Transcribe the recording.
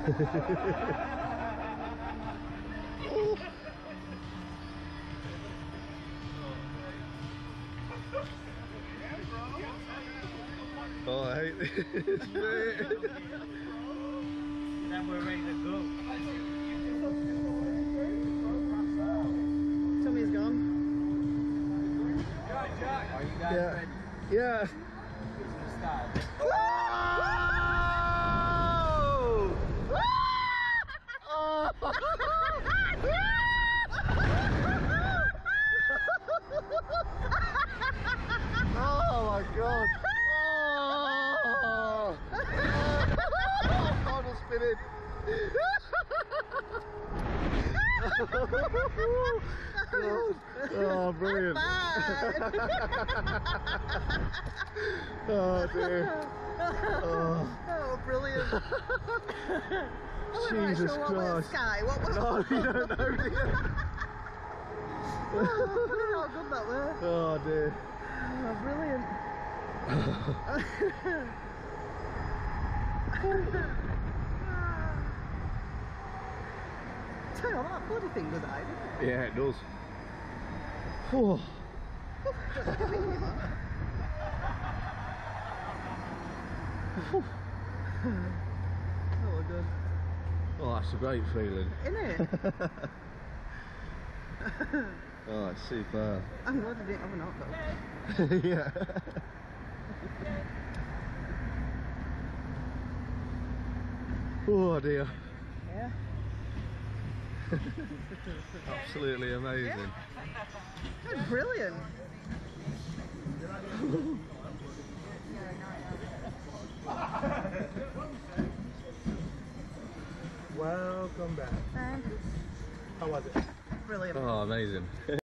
Oh, I hate this. Then we're ready to go. Tommy's gone. Jack. Are you guys ready? Yeah. It's gonna start. Oh my god! Oh, final spinning! Oh, brilliant! Oh dear! Oh, brilliant! I wasn't Jesus sure what was Christ! Sky. What was? No, you don't know, do you? Look how good that was. Oh dear! Oh, brilliant! Tell you what, that bloody thing does that, doesn't it? Yeah, it does. Oh. Oh, good. Oh, that's a great feeling. Isn't it? Oh, it's super. I'm glad I didn't have a knock though. Yeah. Oh dear. Yeah. Absolutely amazing. That's brilliant. Welcome back. Thanks. How was it? Brilliant. Oh, amazing.